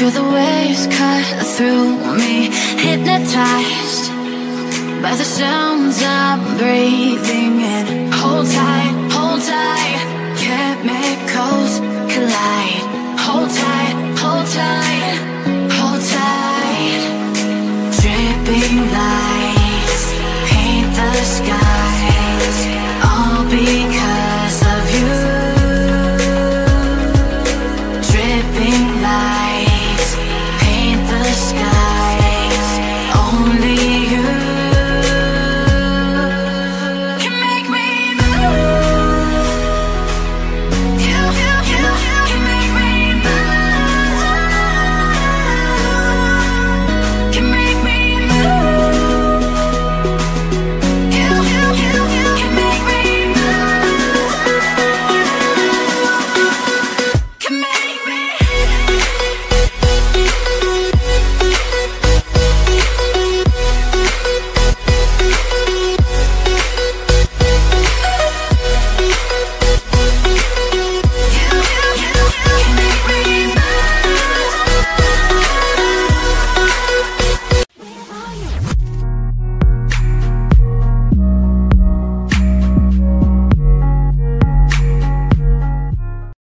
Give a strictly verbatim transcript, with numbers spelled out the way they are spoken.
Feel the waves cut through me, hypnotized by the sounds I'm breathing in. Hold tight, hold tight, chemicals collide. Hold tight, hold tight, hold tight. Dripping lights paint the skies, all because of you. Dripping lights paint the skies, only